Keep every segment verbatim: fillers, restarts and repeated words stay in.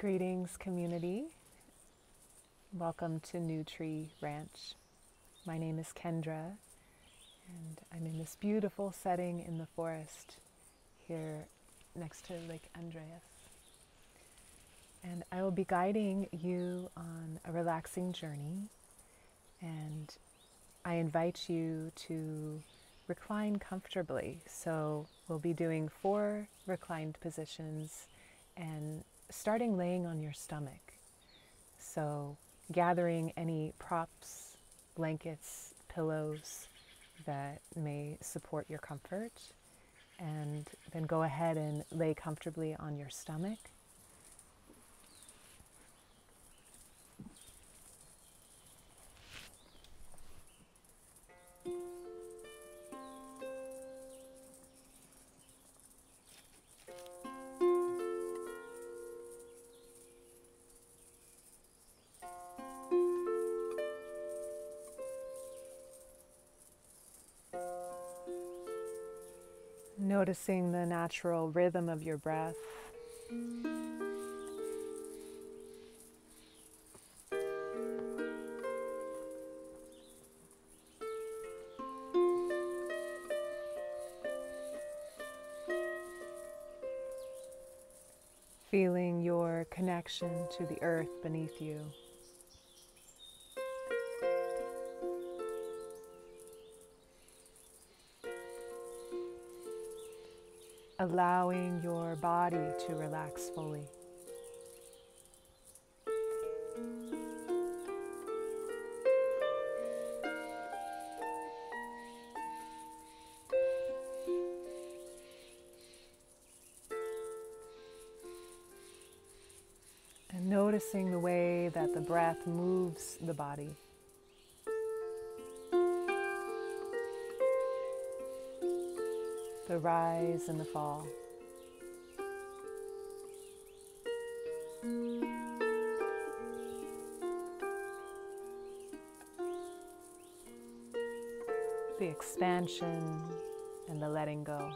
Greetings, community. Welcome to New Tree Ranch. My name is Kendra, and I'm in this beautiful setting in the forest here next to Lake Andreas. And I will be guiding you on a relaxing journey, and I invite you to recline comfortably. So we'll be doing four reclined positions and starting laying on your stomach. So gathering any props, blankets, pillows that may support your comfort, and then go ahead and lay comfortably on your stomach. Noticing the natural rhythm of your breath. Feeling your connection to the earth beneath you. Allowing your body to relax fully. And noticing the way that the breath moves the body. The rise and the fall. The expansion and the letting go.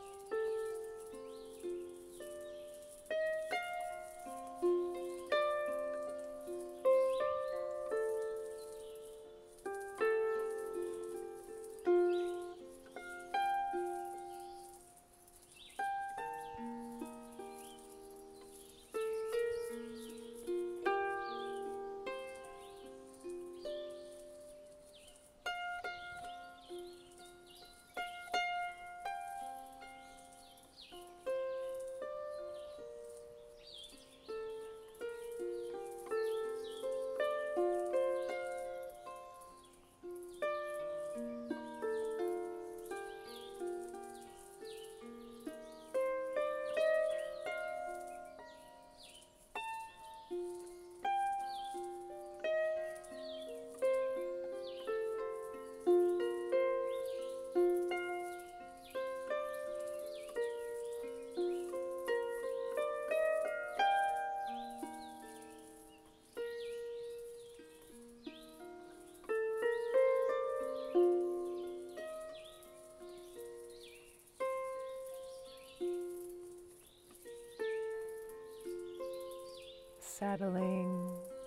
Settling,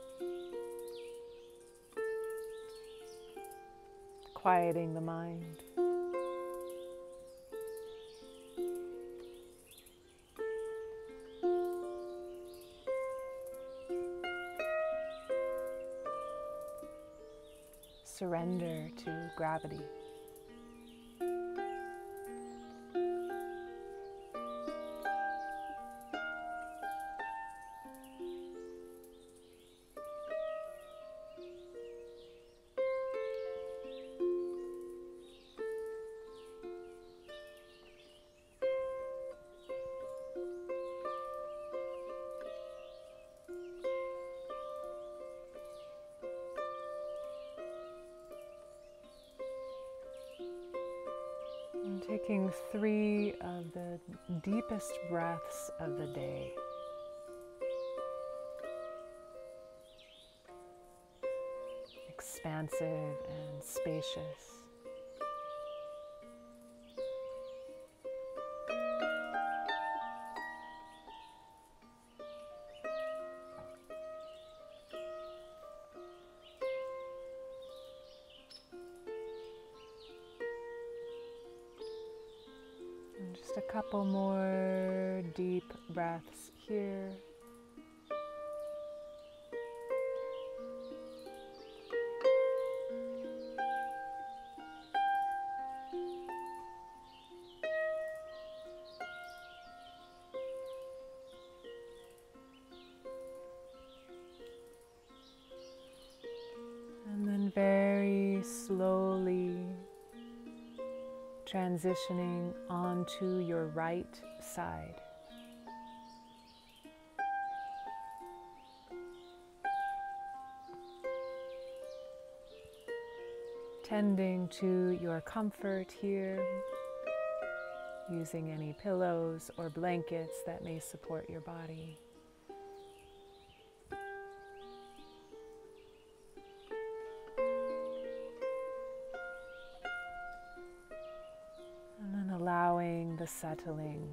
quieting the mind. Surrender to gravity. And taking three of the deepest breaths of the day. Expansive and spacious. Just a couple more deep breaths here. And then very slowly transitioning onto your right side. Tending to your comfort here, using any pillows or blankets that may support your body. And then allowing the settling.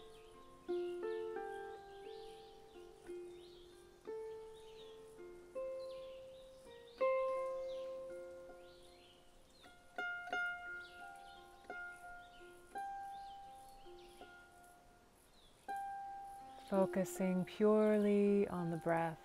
Focusing purely on the breath.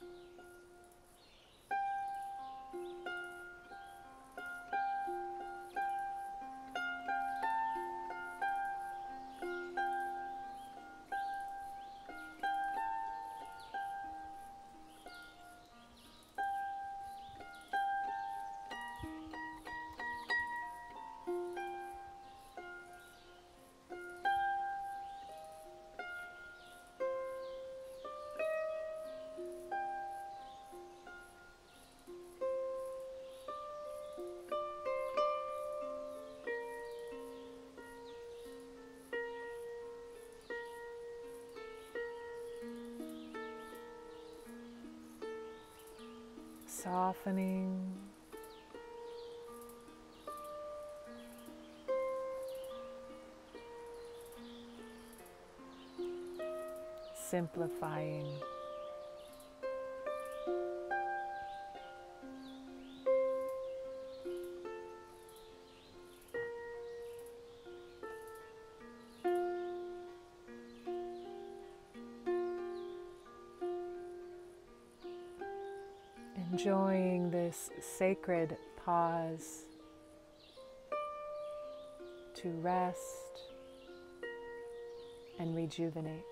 Softening, simplifying. Enjoying this sacred pause to rest and rejuvenate.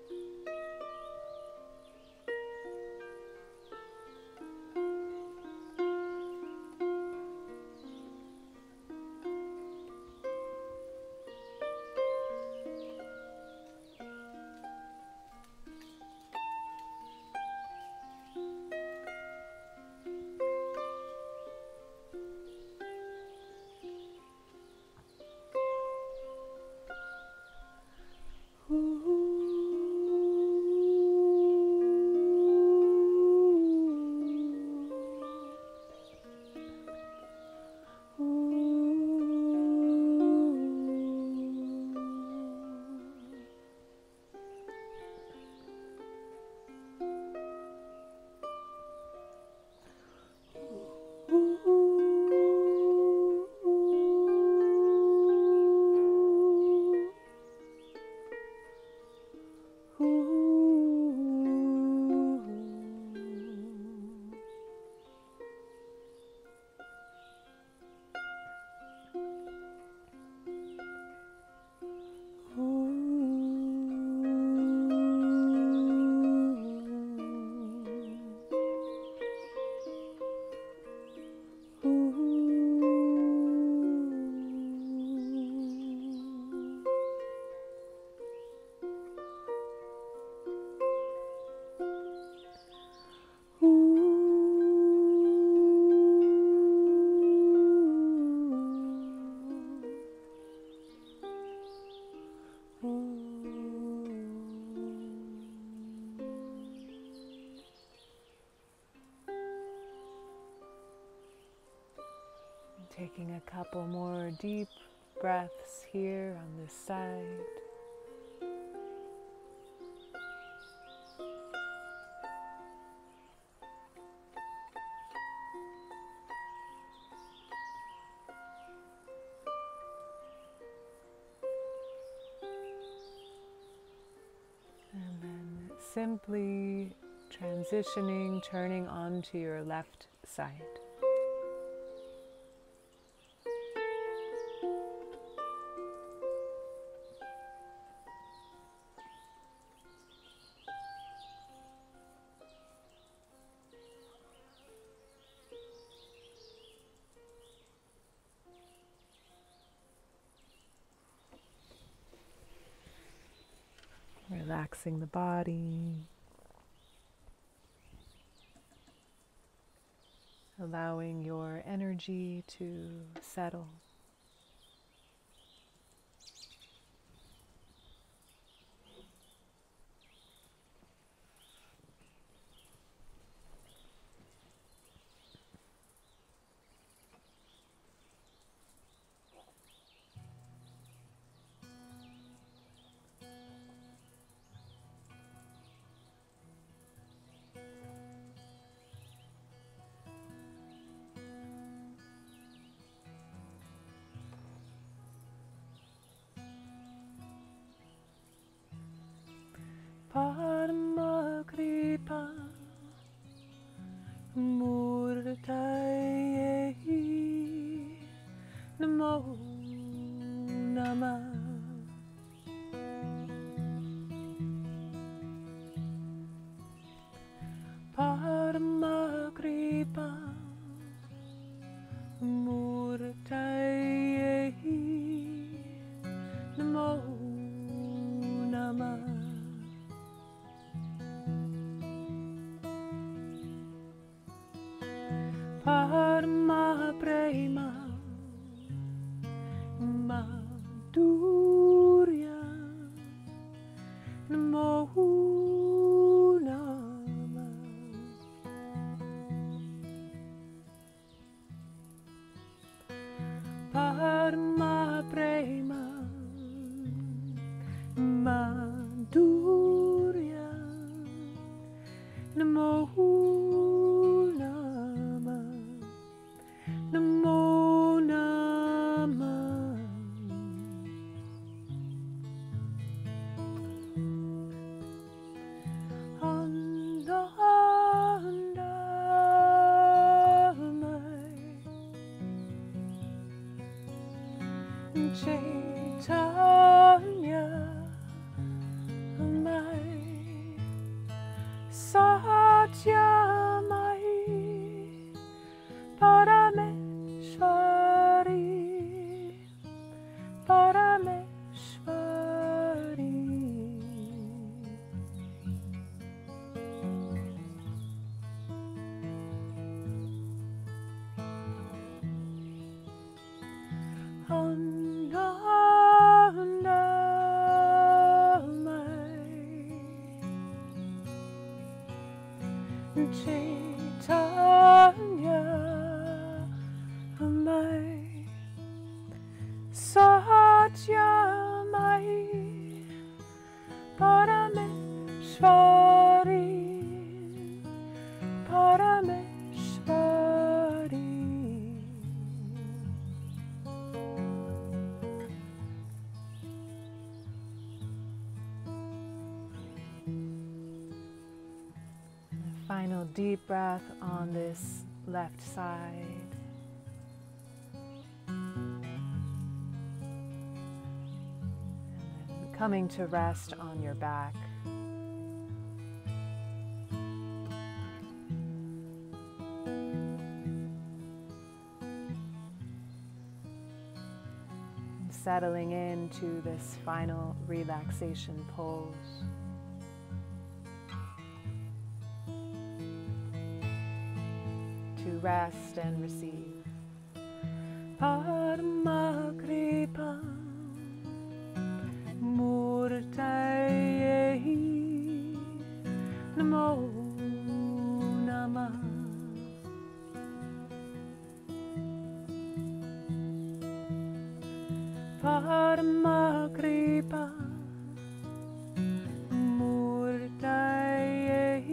Taking a couple more deep breaths here on this side. simply transitioning, turning onto your left side. Relaxing the body, allowing your energy to settle. Padma Kripa Murtaye Namo Namah. Padma Kripa Murtaye Namo Namah. Padma Prema Madhurya Namo Namah. Padma Prema Madhurya Namo Namo Namah. Anda Andamai Chaitanya Mai Satyamai Parameshwari Parameshwari. Andamai Chaitanya Mai Satyamai Parameshwari Parameshwari. Final deep breath on this left side. Coming to rest on your back. Settling into this final relaxation pose. To rest and receive. Padma Kripa Murtaye Namo Namah. Padma Kripa Murtaye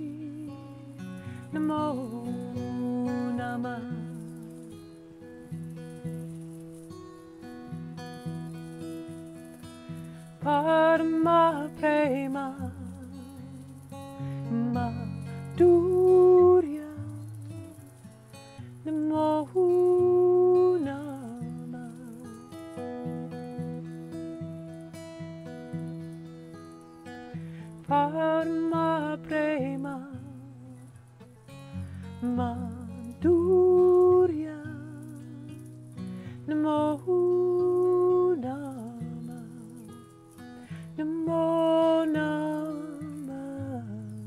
Namo Namah. Padma Prema Namo Namah, Namo Namah.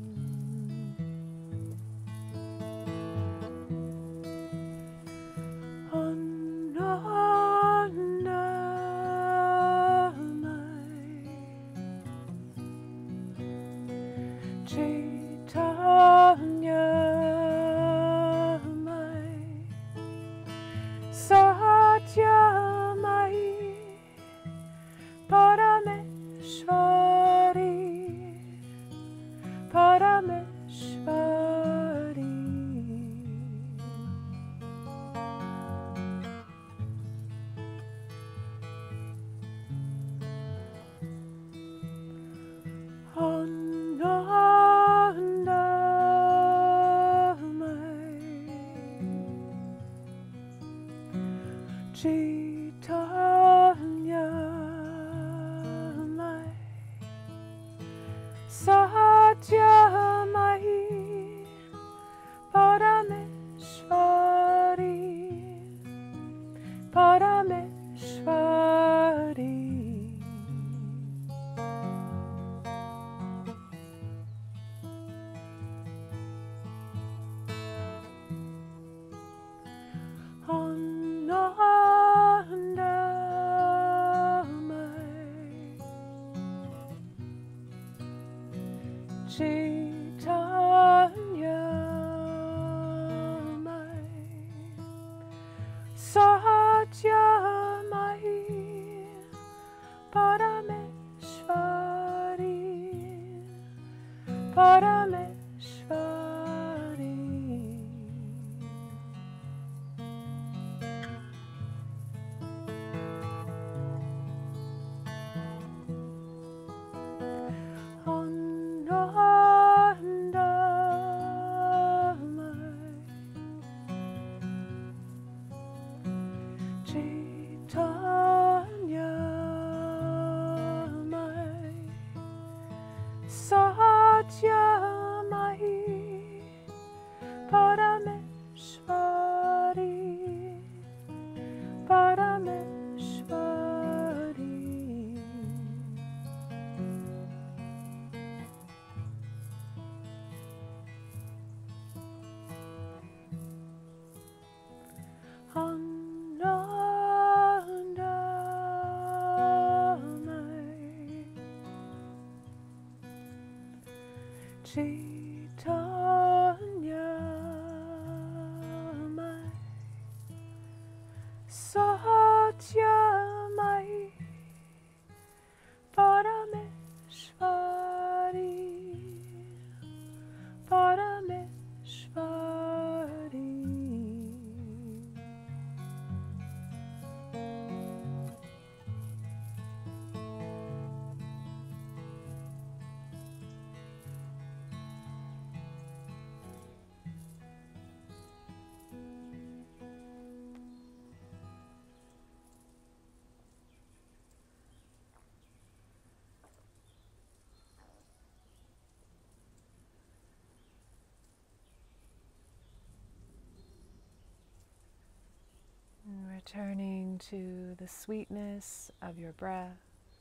Returning to the sweetness of your breath.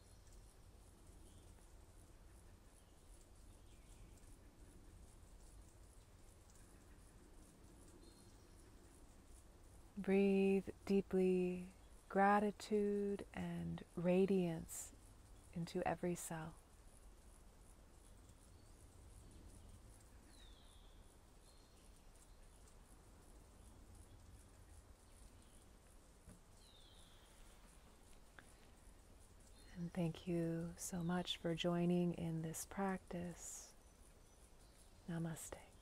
Breathe deeply gratitude and radiance into every cell. And thank you so much for joining in this practice. Namaste.